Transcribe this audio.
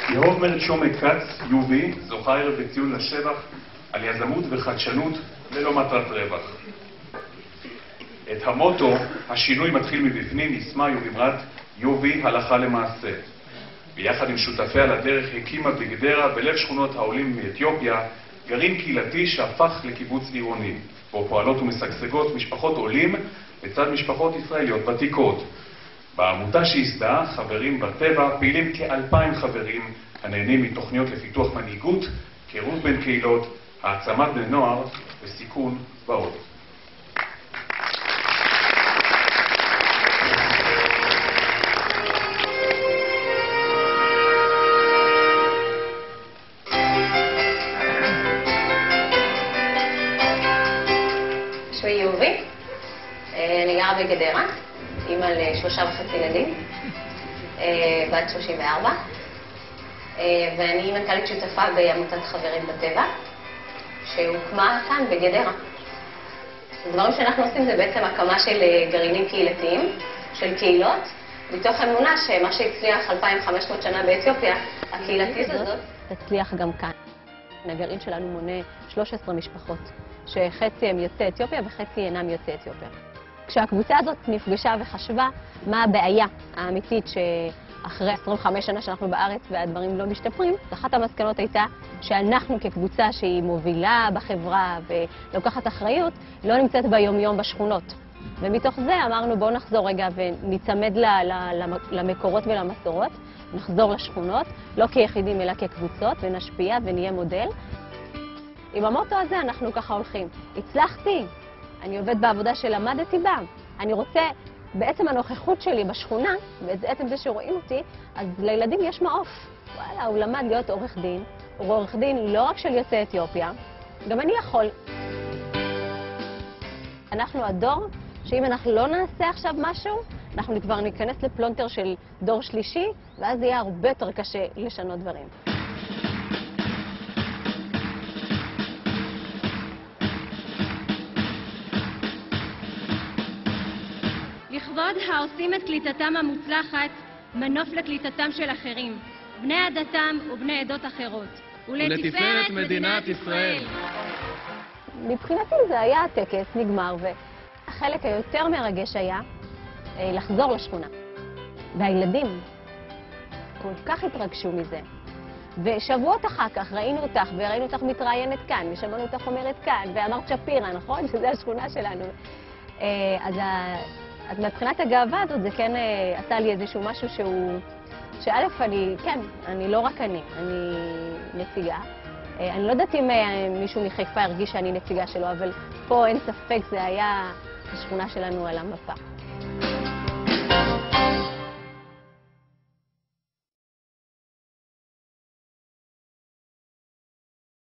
יובי תשome כץ, יובי, זוכה ערב בציון לשבח על יזמות וחדשנות ללא מטרת רווח. את המוטו, השינוי מתחיל מבפנים, יישמה יובי הלכה למעשה. ביחד עם שותפיה לדרך הקימה בגדרה, בלב שכונות העולים מאתיופיה, גרעין קהילתי שהפך לקיבוץ עירוני, בו פועלות ומשגשגות משפחות עולים לצד משפחות ישראליות ותיקות. בעמותה שהסדה חברים בטבע פעילים כ2,000 חברים הנהנים מתוכניות לפיתוח מנהיגות, קירוב בין קהילות, העצמת בני נוער וסיכון ועוד. שמי יובי, אני גרה בגדרה, אימא ל3.5 ילדים, בת 34, ואני מנכ"לית שותפה בעמותת חברים בטבע, שהוקמה כאן בגדרה. הדברים שאנחנו עושים זה בעצם הקמה של גרעינים קהילתיים, של קהילות, מתוך אמונה שמה שהצליח 2,500 שנה באתיופיה, הקהילתית הזאת תצליח גם כאן. הגרעין שלנו מונה 13 משפחות, שחצי הם יוצאי אתיופיה וחצי אינם יוצאי אתיופיה. כשהקבוצה הזאת נפגשה וחשבה מה הבעיה האמיתית שאחרי 25 שנה שאנחנו בארץ והדברים לא משתפרים, אחת המסקנות הייתה שאנחנו כקבוצה שהיא מובילה בחברה ולוקחת אחריות, לא נמצאת ביום-יום בשכונות. ומתוך זה אמרנו בואו נחזור רגע ונצמד למקורות ולמסורות, נחזור לשכונות, לא כיחידים אלא כקבוצות, ונשפיע ונהיה מודל. עם המוטו הזה אנחנו ככה הולכים. הצלחתי, אני עובד בעבודה שלמדתי בה, אני רוצה, בעצם הנוכחות שלי בשכונה, בעצם זה שרואים אותי, אז לילדים יש מעוף. וואלה, הוא למד להיות עורך דין, הוא עורך דין לא רק של יוצאי אתיופיה, גם אני יכול. אנחנו הדור, שאם אנחנו לא נעשה עכשיו משהו, אנחנו כבר ניכנס לפלונטר של דור שלישי, ואז יהיה הרבה יותר קשה לשנות דברים. לכבוד העושים את קליטתם המוצלחת, מנוף לקליטתם של אחרים, בני עדתם ובני עדות אחרות, ולתפארת מדינת ישראל. מבחינתי זה היה הטקס, נגמר, והחלק היותר מרגש היה לחזור לשכונה. והילדים כל כך התרגשו מזה. ושבועות אחר כך ראינו אותך, וראינו אותך מתראיינת כאן, ושמענו אותך אומרת כאן, ואמרת שפירה, נכון? שזה השכונה שלנו. אז מבחינת הגאווה הזאת זה כן עשה לי איזשהו משהו שא' אני לא רק אני נציגה. אני לא יודעת אם מישהו מחיפה הרגיש שאני נציגה שלו, אבל פה אין ספק זה היה השכונה שלנו על המפה.